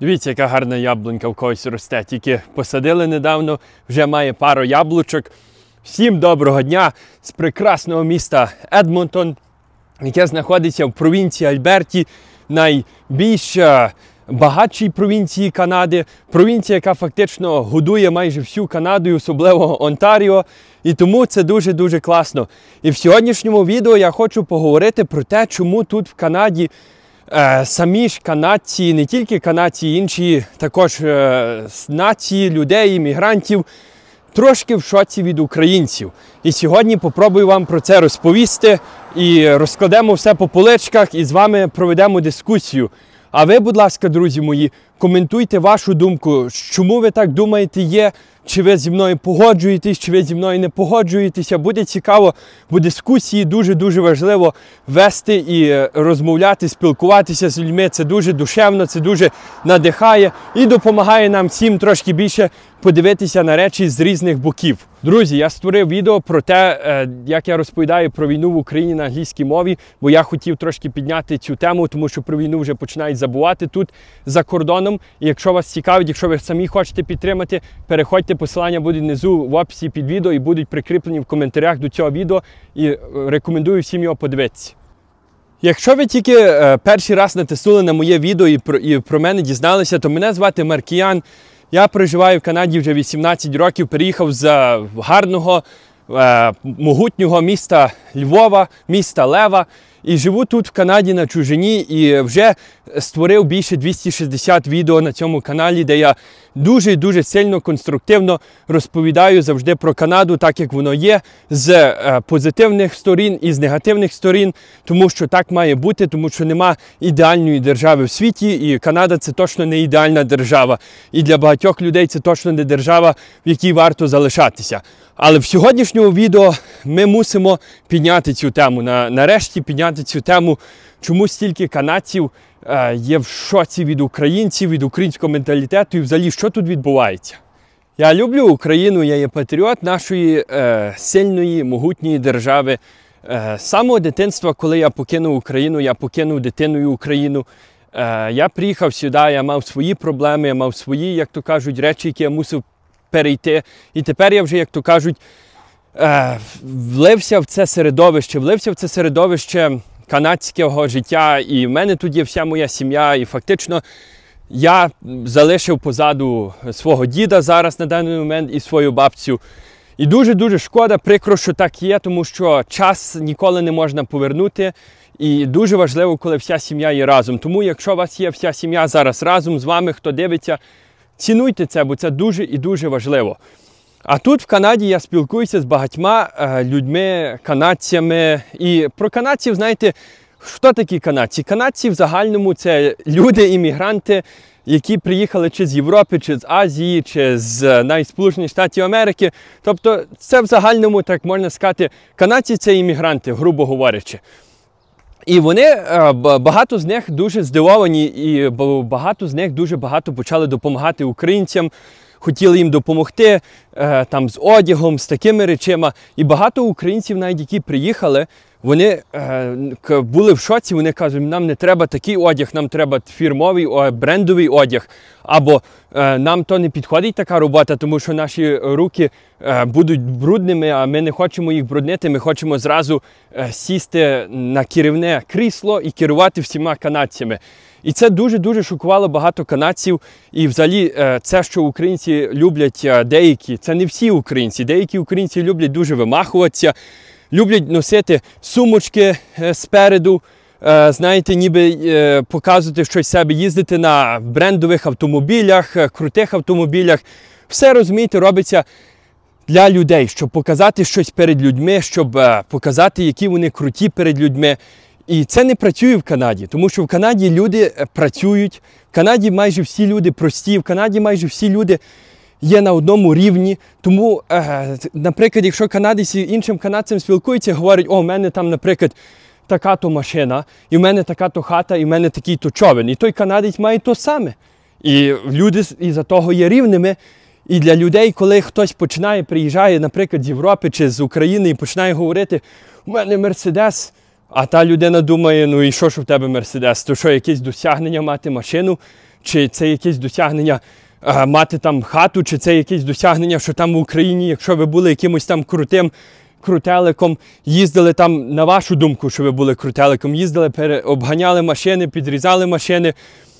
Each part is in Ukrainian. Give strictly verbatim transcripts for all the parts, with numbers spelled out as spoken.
Дивіться, яка гарна яблунька в когось росте. Тільки посадили недавно, вже має пару яблучок. Всім доброго дня з прекрасного міста Едмонтон, яке знаходиться в провінції Альберті, найбільш багатшій провінції Канади. Провінція, яка фактично годує майже всю Канаду, особливо Онтаріо. І тому це дуже-дуже класно. І в сьогоднішньому відео я хочу поговорити про те, чому тут в Канаді Е, самі ж канадці, не тільки канадці, інші також е, нації, людей, іммігрантів, трошки в шоці від українців. І сьогодні попробую вам про це розповісти і розкладемо все по поличках і з вами проведемо дискусію. А ви, будь ласка, друзі мої, коментуйте вашу думку, чому ви так думаєте є, чи ви зі мною погоджуєтесь, чи ви зі мною не погоджуєтеся. Буде цікаво, бо дискусії дуже-дуже важливо вести і розмовляти, спілкуватися з людьми. Це дуже душевно, це дуже надихає і допомагає нам всім трошки більше подивитися на речі з різних боків. Друзі, я створив відео про те, як я розповідаю про війну в Україні на англійській мові, бо я хотів трошки підняти цю тему, тому що про війну вже починають забувати тут за кордоном. І якщо вас цікавить, якщо ви самі хочете підтримати, переходьте, посилання будуть внизу в описі під відео і будуть прикріплені в коментарях до цього відео. І рекомендую всім його подивитися. Якщо ви тільки е, перший раз натиснули на моє відео і про, і про мене дізналися, то мене звати Маркіян. Я проживаю в Канаді вже вісімнадцять років, переїхав з гарного, е, могутнього міста Львова, міста Лева. І живу тут в Канаді на чужині і вже створив більше двісті шістдесят відео на цьому каналі, де я дуже-дуже сильно, конструктивно розповідаю завжди про Канаду, так як воно є, з е, позитивних сторін і з негативних сторін, тому що так має бути, тому що нема ідеальної держави в світі, і Канада – це точно не ідеальна держава. І для багатьох людей це точно не держава, в якій варто залишатися. Але в сьогоднішньому відео ми мусимо підняти цю тему, на, нарешті підняти цю тему, чому стільки канадців е, є в шоці від українців, від українського менталітету і взагалі, що тут відбувається. Я люблю Україну, я є патріот нашої е, сильної, могутньої держави. Е, з самого дитинства, коли я покинув Україну, я покинув дитиною Україну. Е, я приїхав сюди, я мав свої проблеми, я мав свої, як то кажуть, речі, які я мусив перейти. І тепер я вже, як то кажуть, е, влився в це середовище, влився в це середовище канадського життя, і в мене тут є вся моя сім'я, і фактично я залишив позаду свого діда зараз на даний момент і свою бабцю. І дуже-дуже шкода, прикро, що так є, тому що час ніколи не можна повернути, і дуже важливо, коли вся сім'я є разом. Тому, якщо у вас є вся сім'я зараз разом з вами, хто дивиться, цінуйте це, бо це дуже і дуже важливо. А тут в Канаді я спілкуюся з багатьма е, людьми, канадцями. І про канадців, знаєте, хто такі канадці? Канадці в загальному це люди, іммігранти, які приїхали чи з Європи, чи з Азії, чи з навіть Сполучених Штатів Америки. Тобто це в загальному, так можна сказати, канадці – це іммігранти, грубо говорячи. І вони, багато з них дуже здивовані, і багато з них дуже багато почали допомагати українцям, хотіли їм допомогти там з одягом, з такими речами. І багато українців, навіть які приїхали, вони е, були в шоці, вони кажуть, нам не треба такий одяг, нам треба фірмовий, о, брендовий одяг. Або е, нам то не підходить така робота, тому що наші руки е, будуть брудними, а ми не хочемо їх бруднити, ми хочемо зразу е, сісти на керівне крісло і керувати всіма канадцями. І це дуже-дуже шокувало багато канадців. І взагалі е, це, що українці люблять е, деякі, це не всі українці, деякі українці люблять дуже вимахуватися, люблять носити сумочки е, спереду, е, знаєте, ніби е, показувати щось себе, їздити на брендових автомобілях, е, крутих автомобілях. Все, розумієте, робиться для людей, щоб показати щось перед людьми, щоб е, показати, які вони круті перед людьми. І це не працює в Канаді, тому що в Канаді люди працюють, в Канаді майже всі люди прості, в Канаді майже всі люди є на одному рівні. Тому, е, наприклад, якщо канадець іншим канадцям спілкується, говорить, о, в мене там, наприклад, така-то машина, і в мене така-то хата, і в мене такий-то човен. І той канадець має то саме. І люди із-за того є рівними. І для людей, коли хтось починає, приїжджає, наприклад, з Європи чи з України і починає говорити, у мене Мерседес, А та людина думає, ну і що ж в тебе Мерседес? То що, якесь досягнення мати машину? Чи це якесь досягнення а, мати там хату? Чи це якесь досягнення, що там в Україні, якщо ви були якимось там крутим крутеликом, їздили там, на вашу думку, що ви були крутеликом, їздили, пере, обганяли машини, підрізали машини,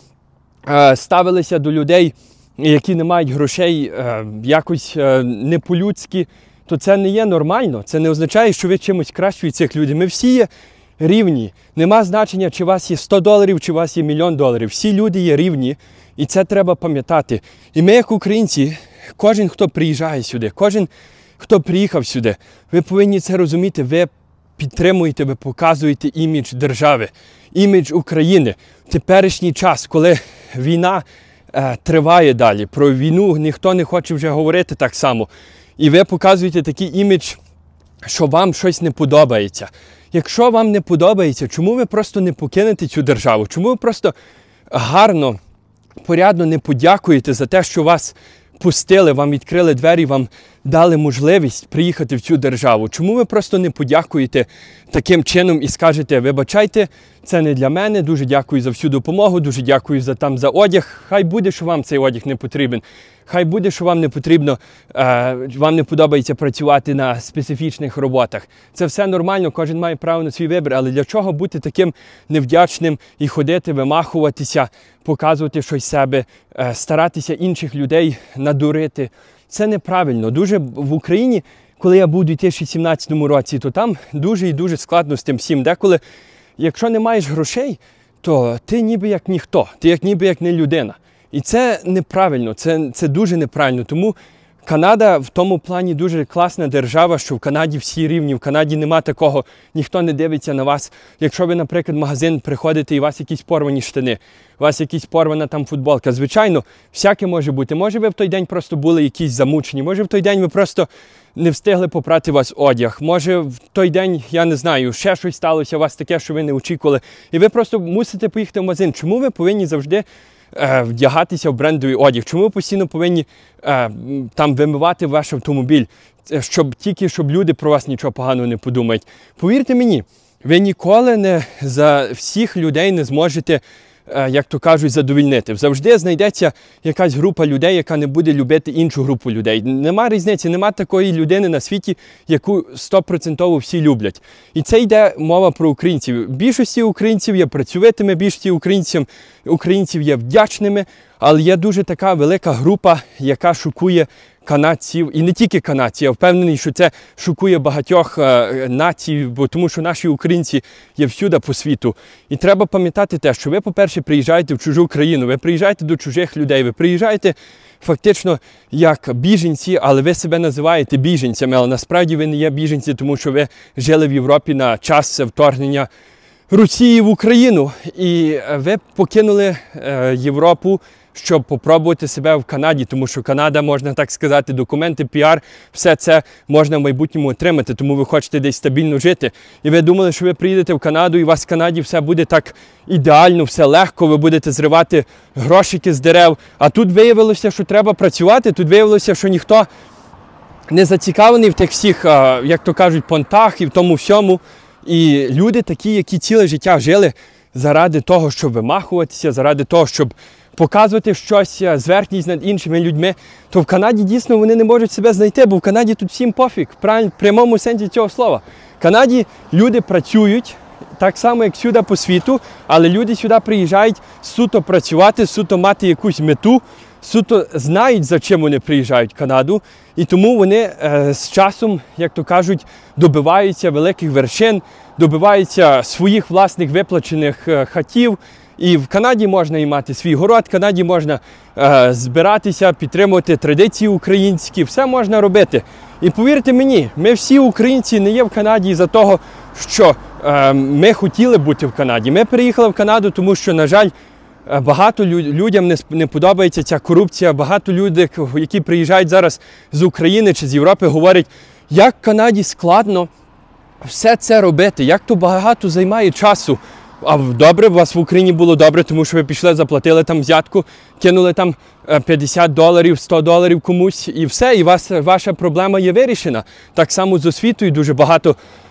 а, ставилися до людей, які не мають грошей, а, якось а, не по-людськи, то це не є нормально. Це не означає, що ви чимось кращі від цих людей. Ми всі є рівні. Нема значення, чи у вас є сто доларів, чи у вас є мільйон доларів. Всі люди є рівні, і це треба пам'ятати. І ми, як українці, кожен, хто приїжджає сюди, кожен, хто приїхав сюди, ви повинні це розуміти, ви підтримуєте, ви показуєте імідж держави, імідж України. В теперішній час, коли війна е, триває далі, про війну ніхто не хоче вже говорити так само. І ви показуєте такий імідж, що вам щось не подобається. Якщо вам не подобається, чому ви просто не покинете цю державу? Чому ви просто гарно, порядно не подякуєте за те, що вас пустили, вам відкрили двері, вам дали можливість приїхати в цю державу? Чому ви просто не подякуєте таким чином і скажете, вибачайте, це не для мене, дуже дякую за всю допомогу, дуже дякую за, там, за одяг, хай буде, що вам цей одяг не потрібен. Хай буде, що вам не потрібно, е, вам не подобається працювати на специфічних роботах. Це все нормально, кожен має право на свій вибір, але для чого бути таким невдячним і ходити, вимахуватися, показувати щось себе, е, старатися інших людей надурити? Це неправильно. Дуже в Україні, коли я був у дві тисячі сімнадцятому році, то там дуже і дуже складно з тим всім. Деколи, якщо не маєш грошей, то ти ніби як ніхто, ти як ніби як не людина. І це неправильно, це, це дуже неправильно. Тому Канада в тому плані дуже класна держава, що в Канаді всі рівні, в Канаді нема такого, ніхто не дивиться на вас. Якщо ви, наприклад, в магазин приходите і у вас якісь порвані штани, у вас якась порвана там футболка, звичайно, всяке може бути. Може ви в той день просто були якісь замучені, може в той день ви просто не встигли попрати вас одяг, може в той день, я не знаю, ще щось сталося у вас таке, що ви не очікували, і ви просто мусите поїхати в магазин. Чому ви повинні завжди вдягатися в брендовий одяг? Чому ви постійно повинні е, там вимивати ваш автомобіль, щоб тільки щоб люди про вас нічого поганого не подумають? Повірте мені, ви ніколи не за всіх людей не зможете, е, як то кажуть, задовільнити. Завжди знайдеться якась група людей, яка не буде любити іншу групу людей. Нема різниці, нема такої людини на світі, яку стопроцентово всі люблять. І це йде мова про українців. Більшості українців є працьовитими, більшості українців, українців є вдячними, але є дуже така велика група, яка шокує канадців, і не тільки канадців, я впевнений, що це шокує багатьох е, націй, бо тому що наші українці є всюди по світу. І треба пам'ятати те, що ви, по-перше, приїжджаєте в чужу країну, ви приїжджаєте до чужих людей, ви приїжджаєте фактично як біженці, але ви себе називаєте біженцями, але насправді ви не є біженці, тому що ви жили в Європі на час вторгнення Росії в Україну. І ви покинули е, Європу, щоб попробувати себе в Канаді, тому що Канада, можна так сказати, документи, піар, все це можна в майбутньому отримати, тому ви хочете десь стабільно жити. І ви думали, що ви приїдете в Канаду і у вас в Канаді все буде так ідеально, все легко, ви будете зривати грошики з дерев. А тут виявилося, що треба працювати, тут виявилося, що ніхто не зацікавлений в тих всіх, як то кажуть, понтах і в тому всьому. І люди такі, які ціле життя жили заради того, щоб вимахуватися, заради того, щоб показувати щось, зверхність над іншими людьми, то в Канаді дійсно вони не можуть себе знайти, бо в Канаді тут всім пофіг, в прямому сенсі цього слова. В Канаді люди працюють, так само, як сюди по світу, але люди сюди приїжджають суто працювати, суто мати якусь мету, суто знають, за чим вони приїжджають в Канаду, і тому вони е, з часом, як то кажуть, добиваються великих вершин, добиваються своїх власних виплачених е, хатів. І в Канаді можна і мати свій город, в Канаді можна е, збиратися, підтримувати традиції українські, все можна робити. І повірте мені, ми всі українці не є в Канаді за того, що е, ми хотіли бути в Канаді. Ми переїхали в Канаду, тому що, на жаль, багато людям не, не подобається ця корупція, багато людей, які приїжджають зараз з України чи з Європи, говорять, як в Канаді складно все це робити, як то багато займає часу. А добре, у вас в Україні було добре, тому що ви пішли, заплатили там взятку, кинули там п'ятдесят доларів, сто доларів комусь і все, і вас, ваша проблема є вирішена. Так само з освітою дуже багато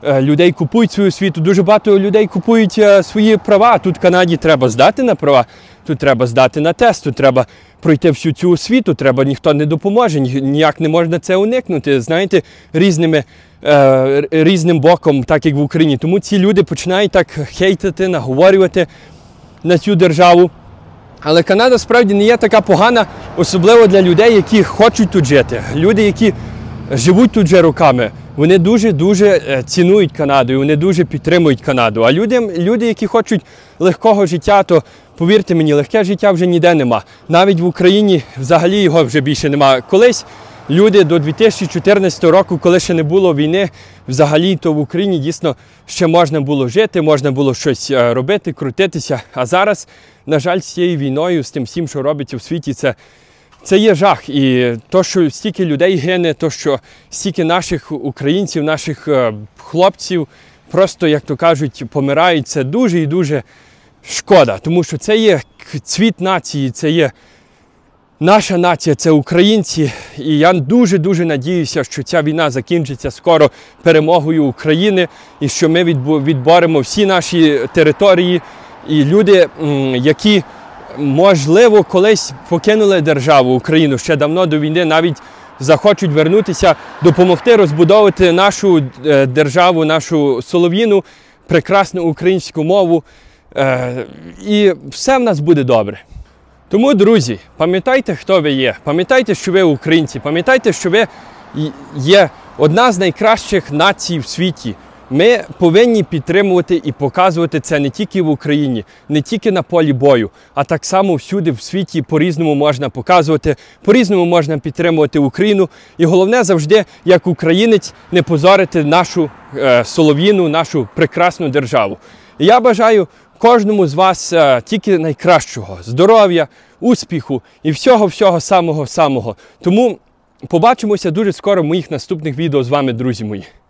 людей купують свою освіту, дуже багато людей купують свої права. Тут в Канаді треба здати на права, тут треба здати на тест, тут треба пройти всю цю освіту, треба, ніхто не допоможе, ніяк не можна це уникнути, знаєте, різними, е, різним боком, так як в Україні. Тому ці люди починають так хейтити, наговорювати на цю державу. Але Канада справді не є така погана, особливо для людей, які хочуть тут жити. Люди, які живуть тут вже роками, вони дуже-дуже цінують Канаду, і вони дуже підтримують Канаду. А люди, люди, які хочуть легкого життя, то, повірте мені, легке життя вже ніде нема. Навіть в Україні взагалі його вже більше нема. Колись люди до дві тисячі чотирнадцятого року, коли ще не було війни, взагалі, то в Україні дійсно ще можна було жити, можна було щось робити, крутитися. А зараз, на жаль, з цією війною, з тим всім, що робиться в світі, це Це є жах. І то, що стільки людей гине, то, що стільки наших українців, наших е, хлопців просто, як то кажуть, помирають, це дуже і дуже шкода. Тому що це є цвіт нації, це є наша нація, це українці. І я дуже-дуже надіюся, що ця війна закінчиться скоро перемогою України і що ми відборемо всі наші території. І люди, які можливо, колись покинули державу Україну ще давно до війни, навіть захочуть вернутися, допомогти розбудовувати нашу державу, нашу солов'їну, прекрасну українську мову. І все в нас буде добре. Тому, друзі, пам'ятайте, хто ви є. Пам'ятайте, що ви українці. Пам'ятайте, що ви є одна з найкращих націй в світі. Ми повинні підтримувати і показувати це не тільки в Україні, не тільки на полі бою, а так само всюди в світі по-різному можна показувати, по-різному можна підтримувати Україну. І головне завжди, як українець, не позорити нашу е, солов'їну, нашу прекрасну державу. І я бажаю кожному з вас е, тільки найкращого, здоров'я, успіху і всього-всього самого-самого. Тому побачимося дуже скоро в моїх наступних відео з вами, друзі мої.